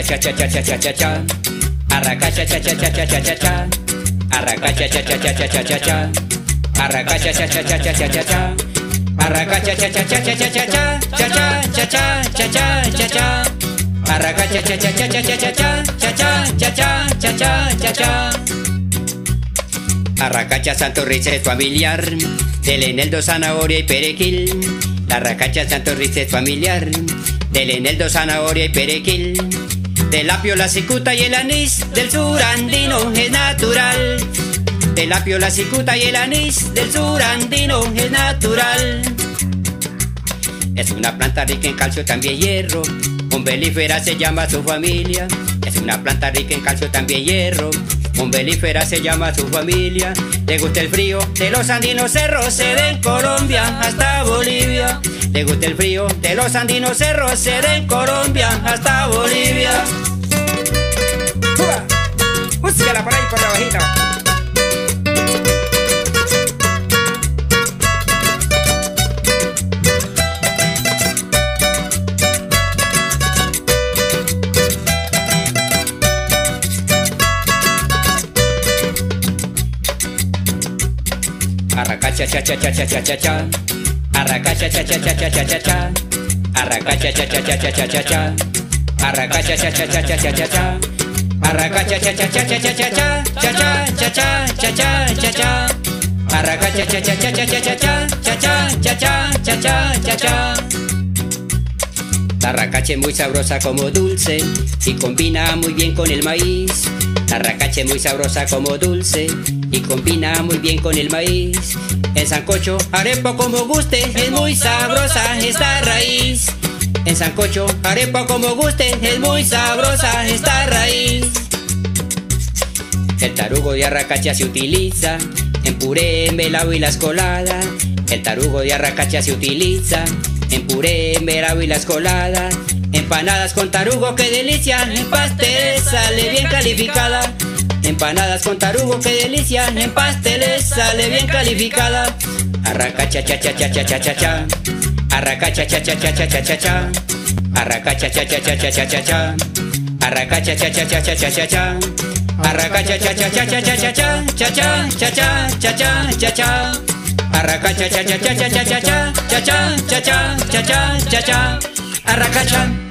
cha cha cha cha cha cha cha cha. Arracacha cha cha cha cha cha cha cha. Arracacha cha cha cha cha cha cha cha. Arracacha cha cha cha cha cha cha cha. Arracacha cha cha cha cha cha cha cha. Cha cha cha cha cha cha cha cha. Arracacha cha cha cha cha cha cha cha. Cha cha cha cha cha cha cha cha. Arracacha Santo Rice familiar, del eneldo, zanahoria y perejil. La arracacha Santo Rice familiar, del eneldo, zanahoria y perejil. Del apio, la cicuta y el anís, del sur andino es natural. Del apio, la cicuta y el anís, del sur andino es natural. Es una planta rica en calcio, también hierro. Umbelífera se llama su familia. Es una planta rica en calcio, también hierro. Umbelífera se llama su familia. Le gusta el frío de los andinos cerros, se da en Colombia hasta Bolivia. Le gusta el frío de los andinos cerros, se da en Colombia hasta Bolivia. Búscala por ahí por abajito. Arracacha cha cha cha cha cha cha cha. Arracacha cha cha cha cha cha cha cha. Arracacha cha cha cha cha cha cha cha. Arracacha cha cha cha cha cha cha cha. Arracacha cha cha cha cha cha cha cha. Cha cha cha cha cha cha cha cha. Arracacha cha cha cha cha cha cha cha. Cha cha cha cha cha cha cha. La arracacha es muy sabrosa como dulce y combina muy bien con el maíz. La arracacha es muy sabrosa como dulce y combina muy bien con el maíz. En sancocho, arepa como guste, es muy sabrosa esta raíz. En sancocho, arepa como guste, es muy sabrosa esta raíz. El tarugo de arracacha se utiliza en puré, melado y las coladas. El tarugo de arracacha se utiliza en puré, melado y las coladas. Empanadas con tarugo, qué delicia, en pasteles sale bien calificada. Empanadas con tarugo, qué delicia, en pasteles sale bien calificada. Arracacha cha cha cha cha cha cha cha. Arracacha cha cha cha cha cha cha cha. Arracacha cha cha cha cha cha cha cha. Arracacha cha cha cha cha cha cha cha. Arracacha cha cha cha cha cha cha cha. Cha cha cha cha cha cha cha cha. Arracacha cha cha cha cha cha cha cha. Cha cha cha cha cha cha cha cha. Arracacha.